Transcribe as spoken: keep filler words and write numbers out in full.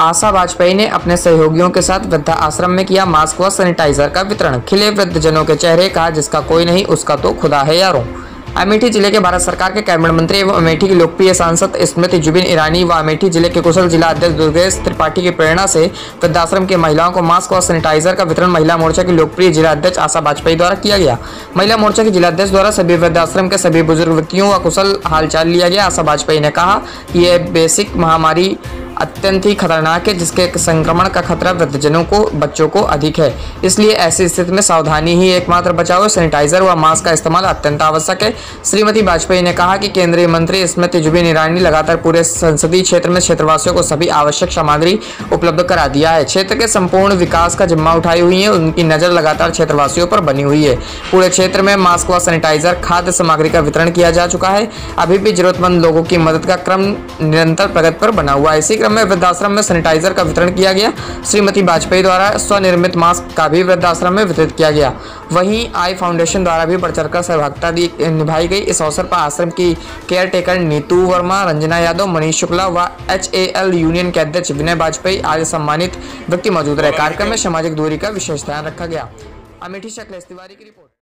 आशा वाजपेयी ने अपने सहयोगियों के साथ वृद्धा आश्रम में किया मास्क व सैनिटाइजर का वितरण। खिले वृद्धजनों के चेहरे, कहा जिसका कोई नहीं उसका तो खुदा है यारों। अमेठी जिले के भारत सरकार के कैबिनेट मंत्री एवं अमेठी की लोकप्रिय सांसद स्मृति जुबिन ईरानी व अमेठी जिले के कुशल जिला अध्यक्ष दुर्गेश त्रिपाठी की प्रेरणा से वृद्धाश्रम के महिलाओं को मास्क और सैनिटाइजर का वितरण महिला मोर्चा की लोकप्रिय जिला अध्यक्ष आशा वाजपेयी द्वारा किया गया। महिला मोर्चा के जिला अध्यक्ष द्वारा सभी वृद्धाश्रम के सभी बुजुर्ग व्यक्तियों व कुशल हालचाल लिया गया। आशा वाजपेयी ने कहा कि यह बेसिक महामारी अत्यंत ही खतरनाक है, जिसके संक्रमण का खतरा वृद्धजनों को, बच्चों को अधिक है। इसलिए ऐसी स्थिति में सावधानी ही एकमात्र बचाव है। सैनिटाइजर व मास्क का इस्तेमाल अत्यंत आवश्यक है। श्रीमती वाजपेयी ने कहा कि केंद्रीय मंत्री स्मृति जुबिन ईरानी लगातार पूरे संसदीय क्षेत्र में क्षेत्रवासियों को सभी आवश्यक सामग्री उपलब्ध करा दिया है। क्षेत्र के संपूर्ण विकास का जिम्मा उठाई हुई है। उनकी नजर लगातार क्षेत्रवासियों पर बनी हुई है। पूरे क्षेत्र में मास्क व सैनिटाइजर, खाद्य सामग्री का वितरण किया जा चुका है। अभी भी जरूरतमंद लोगों की मदद का क्रम निरंतर प्रगति पर बना हुआ है। इसी क्रम में वृद्धाश्रम में सैनिटाइजर का वितरण किया गया। श्रीमती वाजपेयी द्वारा स्वनिर्मित मास्क का भी वृद्धाश्रम में वितरित किया गया। वहीं आई फाउंडेशन द्वारा भी बढ़ चढ़कर सहभागिता निभाई गई। इस अवसर पर आश्रम की केयर टेकर नीतू वर्मा, रंजना यादव, मनीष शुक्ला व एच ए एल यूनियन के अध्यक्ष विनय वाजपेयी आदि सम्मानित व्यक्ति मौजूद रहे। कार्यक्रम में सामाजिक दूरी का विशेष ध्यान रखा गया। अमेठी से अखिलेश तिवारी की रिपोर्ट।